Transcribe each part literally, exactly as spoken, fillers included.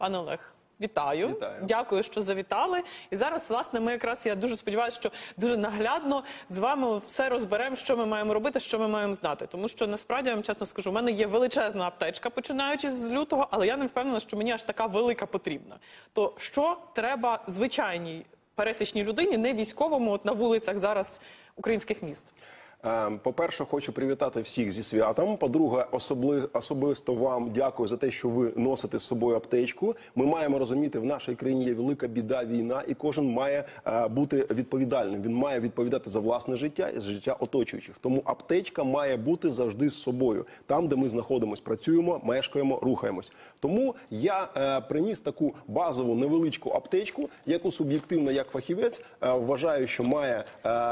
Пане Олег, вітаю. Вітаю. Дякую, що завітали. І зараз, власне, ми якраз, я дуже сподіваюся, що дуже наглядно з вами все розберемо, що ми маємо робити, що ми маємо знати. Тому що, насправді, я вам чесно скажу, у мене є величезна аптечка, починаючи з лютого, але я не впевнена, що мені аж така велика потрібна. То що треба звичайній пересічній людині, не військовому, от на вулицях зараз українських міст? По-перше, хочу привітати всіх зі святом. По-друге, особли... особисто вам дякую за те, що ви носите з собою аптечку. Ми маємо розуміти, в нашій країні є велика біда, війна, і кожен має е, бути відповідальним. Він має відповідати за власне життя і за життя оточуючих. Тому аптечка має бути завжди з собою. Там, де ми знаходимося, працюємо, мешкаємо, рухаємось. Тому я е, приніс таку базову невеличку аптечку, яку суб'єктивно, як фахівець, е, вважаю, що має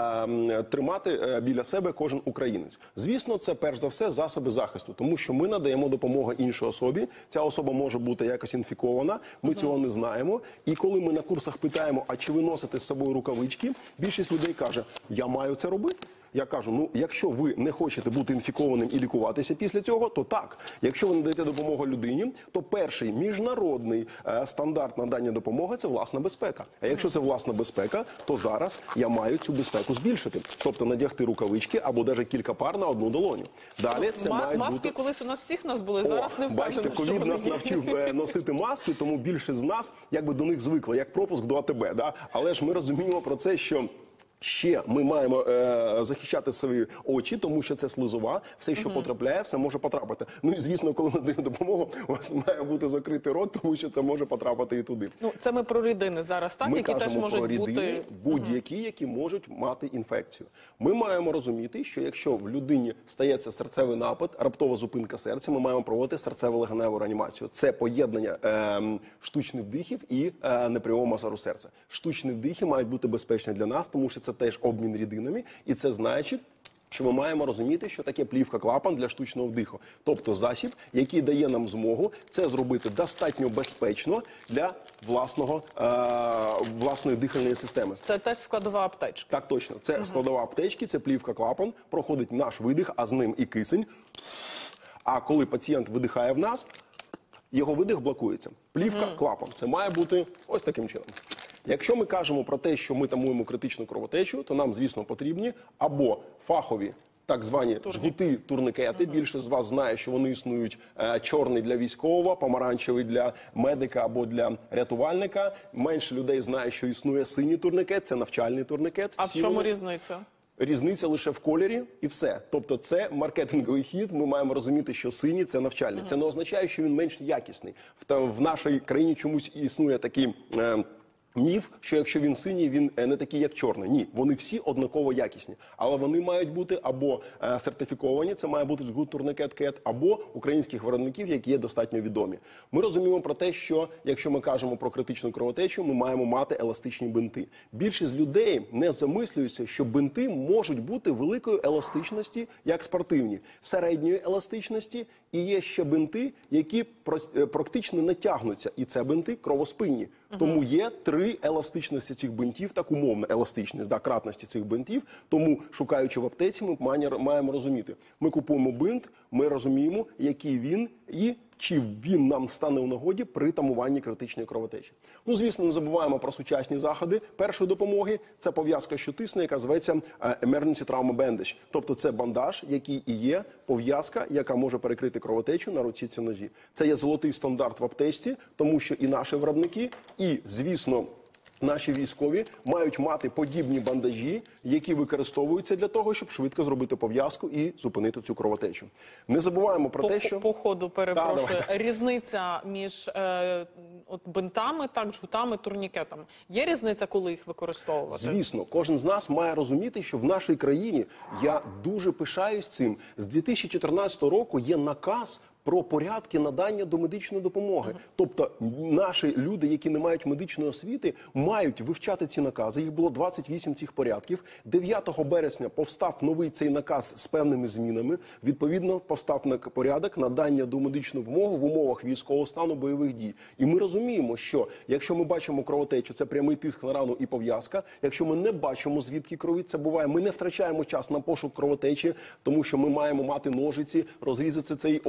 е, тримати е, біля себе кожен українець. Звісно, це перш за все засоби захисту, тому що ми надаємо допомогу іншій особі. Ця особа може бути якось інфікована, ми uh-huh. цього не знаємо. І коли ми на курсах питаємо, а чи ви носите з собою рукавички, більшість людей каже, я маю це робити. Я кажу, ну, якщо ви не хочете бути інфікованим і лікуватися після цього, то так. Якщо ви надаєте допомогу людині, то перший міжнародний е, стандарт надання допомоги – це власна безпека. А якщо це власна безпека, то зараз я маю цю безпеку збільшити. Тобто надягти рукавички або навіть кілька пар на одну долоню. Далі це Ма мають маски бути... колись у нас всіх нас були, зараз О, не впевнена, бачите, що ковід вони нас є. навчив е, носити маски, тому більше з нас якби до них звикли, як пропуск до АТБ. Да? Але ж ми розуміємо про це, що ще ми маємо е, захищати свої очі, тому що це слизова, все, що uh-huh. потрапляє, все може потрапити. Ну і, звісно, коли надаємо допомогу, у вас має бути закритий рот, тому що це може потрапити і туди. Ну, це ми про рідини зараз, так? Ми які теж можуть про рідини, бути... будь-які, uh-huh. які можуть мати інфекцію. Ми маємо розуміти, що якщо в людині стається серцевий напад, раптова зупинка серця, ми маємо проводити серцево-легеневу реанімацію. Це поєднання е, штучних вдихів і е, непрямого масажу серця. Штучні вдихи мають бути безпечні для нас, тому що це Це теж обмін рідинами, і це значить, що ми маємо розуміти, що таке плівка-клапан для штучного вдиху. Тобто засіб, який дає нам змогу це зробити достатньо безпечно для власного, е власної дихальної системи. Це теж складова аптечка? Так, точно. Це угу. складова аптечки, це плівка-клапан, проходить наш видих, а з ним і кисень. А коли пацієнт видихає в нас, його видих блокується. Плівка-клапан. Це має бути ось таким чином. Якщо ми кажемо про те, що ми тамуємо критичну кровотечу, то нам, звісно, потрібні або фахові, так звані жгути, турникети. Uh-huh. Більше з вас знає, що вони існують е, чорний для військового, помаранчевий для медика або для рятувальника. Менше людей знає, що існує синій турникет, це навчальний турникет. А в чому вони... різниця? Різниця лише в кольорі і все. Тобто це маркетинговий хід, ми маємо розуміти, що синій – це навчальний. Uh-huh. Це не означає, що він менш якісний. В, в нашій країні чомусь існує такий... Е, міф, що якщо він синій, він не такий, як чорний. Ні, вони всі однаково якісні. Але вони мають бути або е, сертифіковані, це має бути жгут турникет кет, або українських виробників, які є достатньо відомі. Ми розуміємо про те, що якщо ми кажемо про критичну кровотечу, ми маємо мати еластичні бинти. Більшість людей не замислюються, що бинти можуть бути великої еластичності, як спортивні, середньої еластичності, і є ще бинти, які практично не тягнуться. І це бинти кровоспинні. Uh-huh. Тому є три еластичності цих бинтів, так умовно еластичність, да, кратності цих бинтів. Тому, шукаючи в аптеці, ми маємо розуміти. Ми купуємо бинт, ми розуміємо, який він і чи він нам стане у нагоді при тамуванні критичної кровотечі. Ну, звісно, не забуваємо про сучасні заходи першої допомоги. Це пов'язка, що тисне, яка зветься Emergency Trauma Bandage. Тобто це бандаж, який і є пов'язка, яка може перекрити кровотечу на руці чи нозі. Це є золотий стандарт в аптечці, тому що і наші виробники, і, звісно, наші військові мають мати подібні бандажі, які використовуються для того, щоб швидко зробити пов'язку і зупинити цю кровотечу. Не забуваємо про по, те, що... По ходу, перепрошую, Та, різниця між е, от бинтами, так, жгутами, турнікетами. Є різниця, коли їх використовувати? Звісно, кожен з нас має розуміти, що в нашій країні, я дуже пишаюсь цим, з дві тисячі чотирнадцятого року є наказ про порядки надання домедичної допомоги. Uh-huh. Тобто наші люди, які не мають медичної освіти, мають вивчати ці накази. Їх було двадцять вісім цих порядків. дев'ятого березня повстав новий цей наказ з певними змінами. Відповідно, повстав на порядок надання домедичної допомоги в умовах військового стану, бойових дій. І ми розуміємо, що якщо ми бачимо кровотечу, це прямий тиск на рану і пов'язка. Якщо ми не бачимо, звідки крові це буває, ми не втрачаємо час на пошук кровотечі, тому що ми маємо мати ножиці, розрізати цей одяг,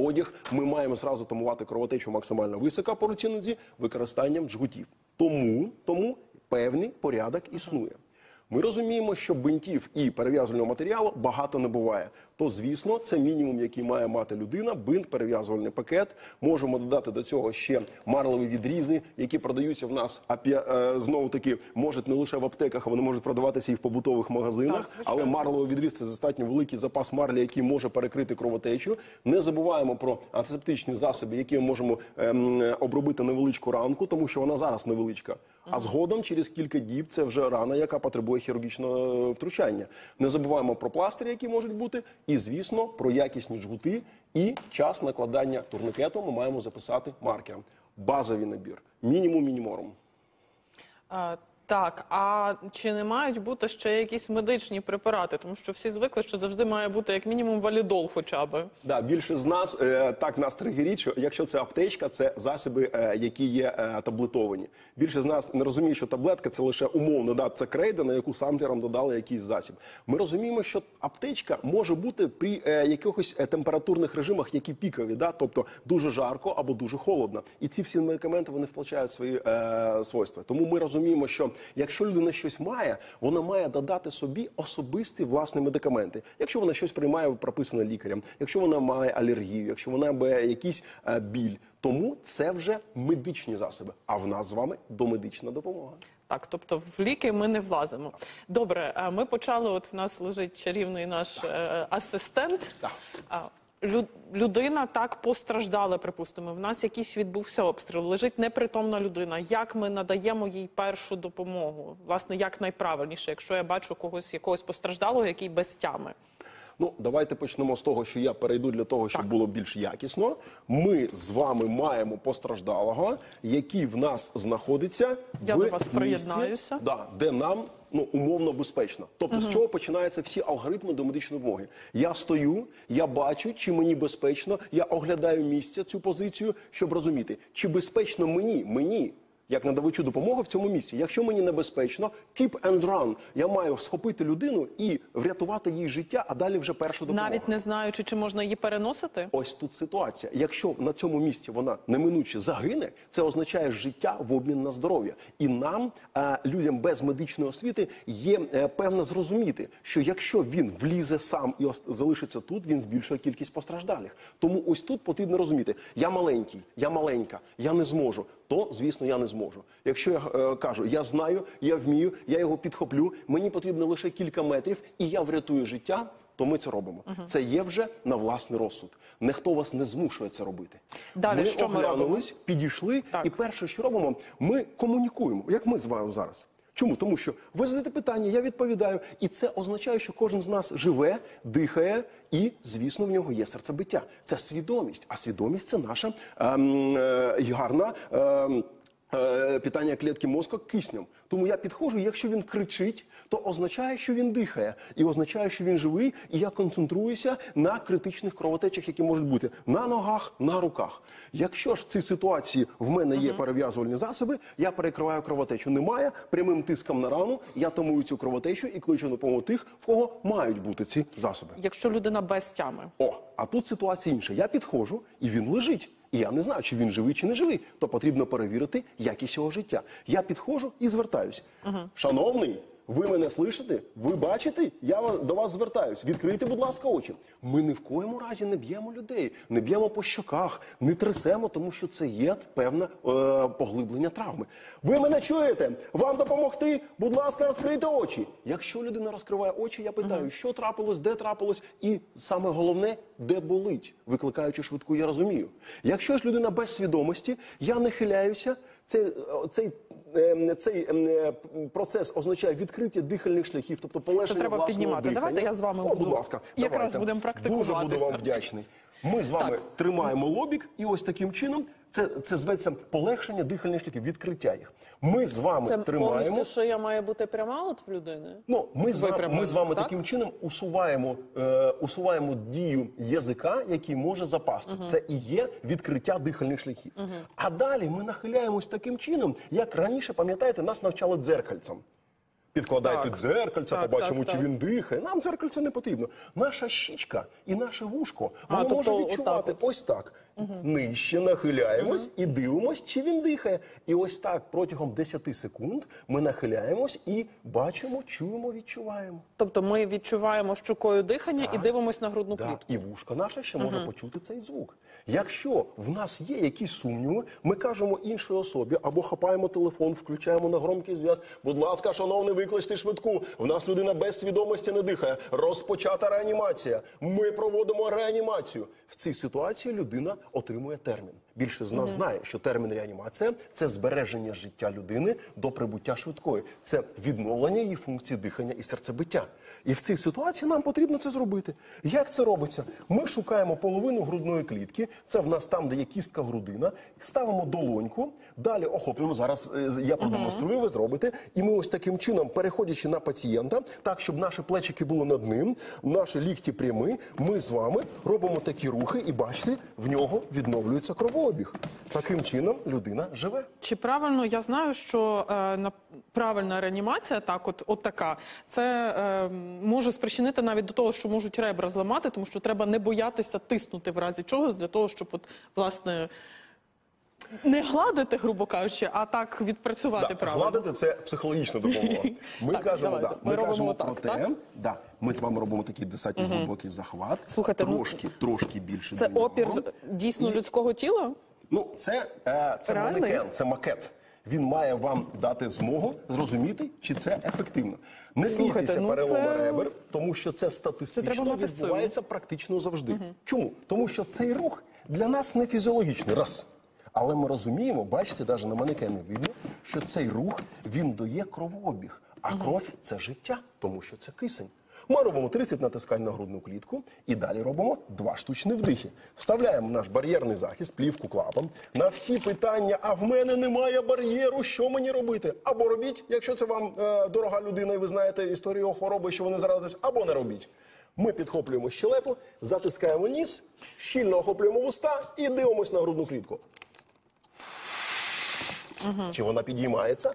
ми маємо зразу тамувати кровотечу максимально висока по руці нозі використанням джгутів. Тому, тому певний порядок існує. Ми розуміємо, що бинтів і перев'язувального матеріалу багато не буває. То, звісно, це мінімум, який має мати людина, бинт, перев'язувальний пакет. Можемо додати до цього ще марлеві відрізи, які продаються в нас, а п'я- е, знову-таки, можуть не лише в аптеках, а вони можуть продаватися і в побутових магазинах. Так, звичайно. Але марлевий відріз – це достатньо великий запас марлі, який може перекрити кровотечу. Не забуваємо про антисептичні засоби, які ми можемо ем, обробити невеличку ранку, тому що вона зараз невеличка. А згодом, через кілька діб, це вже рана, яка потребує хірургічного втручання. Не забуваємо про пластирі, які можуть бути, і, звісно, про якісні жгути і час накладання турнікету ми маємо записати маркером. Базовий набір. Мінімум мініморум. А, так, а чи не мають бути ще якісь медичні препарати? Тому що всі звикли, що завжди має бути як мінімум валідол хоча б. Да, більше з нас е, так нас тригерить, що якщо це аптечка, це засоби, е, які є е, таблетовані. Більше з нас не розуміє, що таблетка це лише умовно, да, це крейда, на яку самплером додали якийсь засіб. Ми розуміємо, що аптечка може бути при е, якихось е, температурних режимах, які пікові, да, тобто дуже жарко або дуже холодно. І ці всі медикаменти вони втрачають свої е, свойства. Тому ми розуміємо, що якщо людина щось має, вона має додати собі особисті власні медикаменти. Якщо вона щось приймає, прописане лікарем, якщо вона має алергію, якщо вона має якийсь е, біль. Тому це вже медичні засоби, а в нас з вами домедична допомога. Так, тобто в ліки ми не влазимо. Добре, а ми почали, от в нас лежить чарівний наш е, асистент. Так. А, лю- людина так постраждала, припустимо, в нас якийсь відбувся обстріл, лежить непритомна людина. Як ми надаємо їй першу допомогу? Власне, як найправильніше, якщо я бачу когось, якогось постраждалого, який без тями? Ну, давайте почнемо з того, що я перейду для того, щоб було більш якісно. Ми з вами маємо постраждалого, який в нас знаходиться Я в до вас місці, приєднаюся. да, де нам ну, умовно безпечно. Тобто, з чого починаються всі алгоритми до медичної допомоги. Я стою, я бачу, чи мені безпечно, я оглядаю місце, цю позицію, щоб розуміти, чи безпечно мені, мені, як надавачу допомоги в цьому місці. Якщо мені небезпечно, keep and run. Я маю схопити людину і врятувати їй життя, а далі вже першу допомогу. Навіть не знаючи, чи можна її переносити? Ось тут ситуація. Якщо на цьому місці вона неминуче загине, це означає життя в обмін на здоров'я. І нам, е, людям без медичної освіти, є е, певно зрозуміти, що якщо він влізе сам і ос- залишиться тут, він збільшує кількість постраждалих. Тому ось тут потрібно розуміти, я маленький, я маленька, я не зможу, то, звісно, я не зможу. Якщо я е, кажу, я знаю, я вмію, я його підхоплю, мені потрібно лише кілька метрів, і я врятую життя, то ми це робимо. Це є вже на власний розсуд. Ніхто вас не змушує це робити. Далі ми що ми оглянулись, підійшли, Так. і перше, що робимо, ми комунікуємо, як ми з вами зараз. Чому? Тому що ви задаєте питання, я відповідаю, і це означає, що кожен з нас живе, дихає, і, звісно, в нього є серцебиття. Це свідомість, а свідомість – це наша ем, е, гарна ем, е, питання клітки мозку киснем. Тому я підходжу, і якщо він кричить, то означає, що він дихає, і означає, що він живий, і я концентруюся на критичних кровотечах, які можуть бути на ногах, на руках. Якщо ж в цій ситуації в мене є перев'язувальні засоби, я перекриваю кровотечу. Немає, прямим тиском на рану, я тамую цю кровотечу і кличу на допомогу тих, в кого мають бути ці засоби. Якщо людина без тями. О, а тут ситуація інша. Я підходжу, і він лежить. І я не знаю, чи він живий, чи не живий. То потрібно перевірити якість його життя. Я підходжу і звертаюсь. Шановний, ви мене слышите? Ви бачите? Я ва- до вас звертаюсь. Відкрийте, будь ласка, очі. Ми ні в коєму разі не б'ємо людей, не б'ємо по щоках, не трясемо, тому що це є певне е, поглиблення травми. Ви мене чуєте? Вам допомогти? Будь ласка, розкрийте очі. Якщо людина розкриває очі, я питаю, що трапилось, де трапилось, і саме головне, де болить, викликаючи швидку, я розумію. Якщо ж людина без свідомості, я нахиляюся, цей, цей, е, цей е, процес означає відкриття дихальних шляхів, тобто полегшення треба власного піднімати. дихання. Давайте я з вами О, буду. будь ласка, Якраз давайте. будемо практикуватися. Дуже буду вам вдячний. Ми з вами Так. тримаємо лобік, і ось таким чином це, це зветься полегшення дихальних шляхів, відкриття їх. Ми з вами Це тримаємо. повністю шия має бути пряма от в людини? Ну, ми з, вами, Випрямлено, ми з вами так? таким чином усуваємо, е, усуваємо дію язика, який може запасти. Це і є відкриття дихальних шляхів. А далі ми нахиляємось таким чином, як раніше, пам'ятаєте, нас навчали дзеркальцем. Підкладайте Так. дзеркальце, Так, побачимо, так, чи так. він дихає. Нам дзеркальце не потрібно. Наша щічка і наше вушко, А, воно тобто може відчувати отак от. ось так. нижче нахиляємось і дивимось, чи він дихає. І ось так протягом десяти секунд ми нахиляємось і бачимо, чуємо, відчуваємо. Тобто ми відчуваємо щукою дихання і дивимось на грудну Да, клітку. і вушко наше ще може почути цей звук. Якщо в нас є якісь сумніви, ми кажемо іншій особі або хапаємо телефон, включаємо на громкий зв'яз. Будь ласка, шановний, викличте швидку. В нас людина без свідомості не дихає. Розпочата реанімація. Ми проводимо реанімацію. В цій ситуації людина отримує термін. Більше з нас знає, що термін реанімація – це збереження життя людини до прибуття швидкої. Це відновлення її функції дихання і серцебиття. І в цій ситуації нам потрібно це зробити. Як це робиться? Ми шукаємо половину грудної клітки, це в нас там, де є кістка грудина, ставимо долоньку, далі охоплюємо, зараз е, я продемонструю, ви зробите, і ми ось таким чином, переходячи на пацієнта, так, щоб наші плечики були над ним, наші лікті прямі, ми з вами робимо такі рухи і бачите, в нього відновлюється кровообіг. Таким чином людина живе. Чи правильно я знаю, що е, на, правильна реанімація, так, от, от така, це е, може спричинити навіть до того, що можуть ребра зламати, тому що треба не боятися тиснути в разі чогось для того, щоб от, власне, не гладити, грубо кажучи, а так відпрацювати Да, правильно. гладити – це психологічна допомога. Ми Так, кажемо, давайте. да, Ми ми робимо кажемо так, про те, так? да, ми з вами робимо такий достатньо глибокий захват, Слухайте, ну, трошки, трошки більше Це до нього. опір дійсно І- людського тіла? Ну, це, е, це Реальний? манекен, це макет. Він має вам дати змогу зрозуміти, чи це ефективно. Не Слухайте, бійтеся ну перелома це- ребер, тому що це Це треба статистично мати силу. відбувається практично завжди. Чому? Тому що цей рух для нас не фізіологічний. Раз. Але ми розуміємо, бачите, навіть на манекені видно, що цей рух, він дає кровообіг. А кров – це життя, тому що це кисень. Ми робимо тридцять натискань на грудну клітку і далі робимо два штучні вдихи. Вставляємо наш бар'єрний захист, плівку клапан. На всі питання, а в мене немає бар'єру, що мені робити? Або робіть, якщо це вам е, дорога людина і ви знаєте історію хвороби, що вони заразились, або не робіть. Ми підхоплюємо щелепу, затискаємо ніс, щільно охоплюємо вуста і дивимось на грудну клітку. Чи вона підіймається?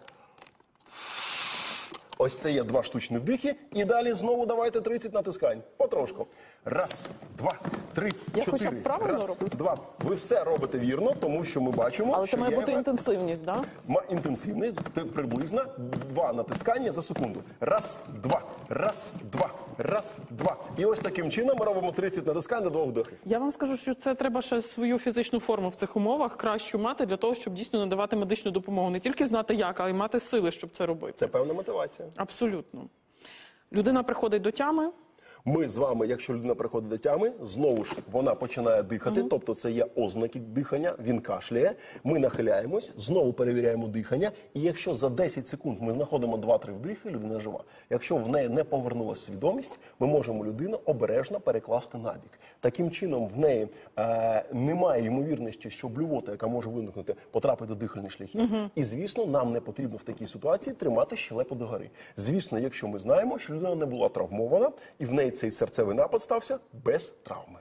Ось це є два штучні вдихи. І далі знову давайте тридцять натискань. Потрошку. Раз, два, три, Я чотири. хоча б правильно Раз, роблю? два. Ви все робите вірно, тому що ми бачимо, Але що це має є бути інтенсивність, так? Да? ма- інтенсивність те- приблизно два натискання за секунду. Раз, два, раз, два, раз, два. І ось таким чином ми робимо тридцять натискань до двох вдохів. Я вам скажу, що це треба ще свою фізичну форму в цих умовах кращу мати для того, щоб дійсно надавати медичну допомогу. Не тільки знати як, а й мати сили, щоб це робити. Це певна мотивація. Абсолютно. Людина приходить до тями. Ми з вами, якщо людина приходить до тями, знову ж вона починає дихати, тобто це є ознаки дихання, він кашляє, ми нахиляємось, знову перевіряємо дихання, і якщо за десять секунд ми знаходимо два-три вдихи, людина жива. Якщо в неї не повернулася свідомість, ми можемо людину обережно перекласти на бік. Таким чином в неї е, немає ймовірності, що блювота, яка може виникнути, потрапить до дихальних шляхів. І, звісно, нам не потрібно в такій ситуації тримати щелепу догори. Звісно, якщо ми знаємо, що людина не була травмована, і в неї цей серцевий напад стався без травми.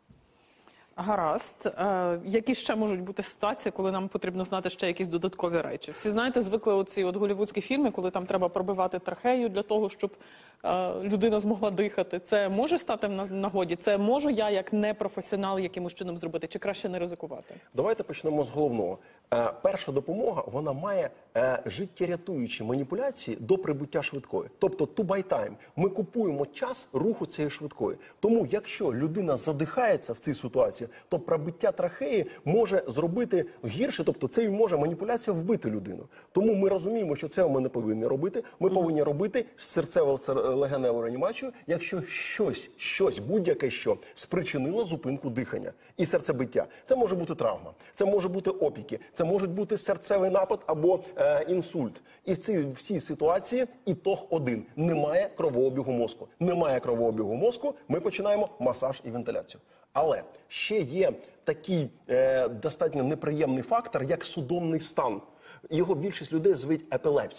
Гаразд. Е, які ще можуть бути ситуації, коли нам потрібно знати ще якісь додаткові речі? Всі знаєте, звикли оці от голівудські фільми, коли там треба пробивати трахею для того, щоб е, людина змогла дихати. Це може стати в на- нагоді? Це можу я, як непрофесіонал, якимось чином зробити? Чи краще не ризикувати? Давайте почнемо з головного. Е, перша допомога, вона має е, життєрятуючі маніпуляції до прибуття швидкої. Тобто to buy time. Ми купуємо час руху цієї швидкої. Тому якщо людина задихається в цій ситуації, то пробиття трахеї може зробити гірше, тобто це і може маніпуляція вбити людину. Тому ми розуміємо, що це ми не повинні робити. Ми повинні робити серцево-легеневу реанімацію, якщо щось, щось, будь-яке що спричинило зупинку дихання і серцебиття. Це може бути травма, це може бути опіки, це може бути серцевий напад або е, інсульт. І в цій всій ситуації ітог один – немає кровообігу мозку. Немає кровообігу мозку, ми починаємо масаж і вентиляцію. Але ще є такий е, достатньо неприємний фактор, як судомний стан. Його більшість людей звуть епілепсія.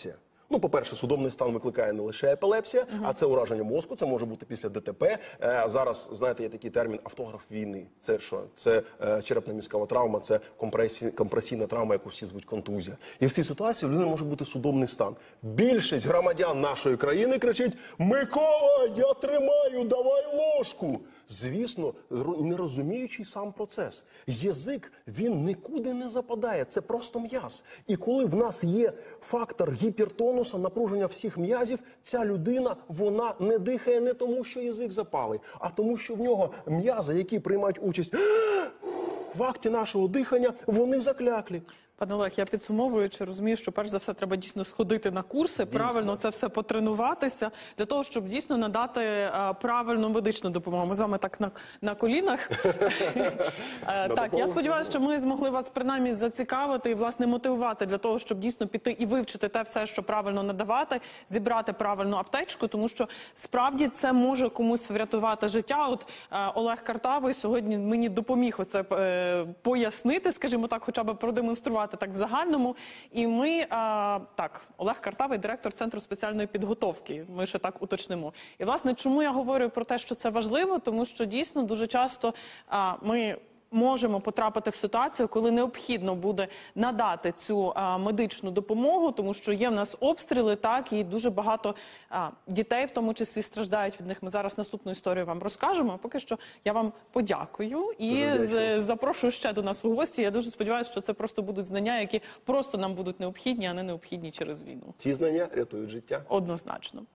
Ну, по-перше, судомний стан викликає не лише епілепсія, а це ураження мозку, це може бути після ДТП. Е, зараз, знаєте, є такий термін автограф війни. Це що? Це е, черепно-мізкова травма, це компресій, компресійна травма, яку всі звуть контузія. І в цій ситуації у людини може бути судомний стан. Більшість громадян нашої країни кричить: «Микола, я тримаю, давай ложку!» Звісно, не розуміючи сам процес. Язик, він нікуди не западає, це просто м'яз. І коли в нас є фактор гіпертонуса, напруження всіх м'язів, ця людина, вона не дихає не тому, що язик запалий, а тому, що в нього м'язи, які приймають участь в акті нашого дихання, вони закляклі. Пане Олег, я підсумовуючи, розумію, що перш за все треба дійсно сходити на курси, Дійсно. правильно це все потренуватися, для того, щоб дійсно надати а, правильну медичну допомогу. Ми з вами так на, на колінах. Е, Так, я сподіваюся, що ми змогли вас принаймні зацікавити і, власне, мотивувати для того, щоб дійсно піти і вивчити те все, що правильно надавати, зібрати правильну аптечку, тому що справді це може комусь врятувати життя. От е, Олег Картавий сьогодні мені допоміг оце е, пояснити, скажімо так, хоча б продемонструвати так в загальному. І ми, а, так, Олег Картавий, директор Центру спеціальної підготовки, ми ще так уточнимо. І, власне, чому я говорю про те, що це важливо? Тому що, дійсно, дуже часто а, ми можемо потрапити в ситуацію, коли необхідно буде надати цю а, медичну допомогу, тому що є в нас обстріли, так, і дуже багато а, дітей, в тому числі, страждають від них. Ми зараз наступну історію вам розкажемо. А поки що я вам подякую і Дуже з, вдячний. запрошую ще до нас у гості. Я дуже сподіваюся, що це просто будуть знання, які просто нам будуть необхідні, а не необхідні через війну. Ці знання рятують життя. Однозначно.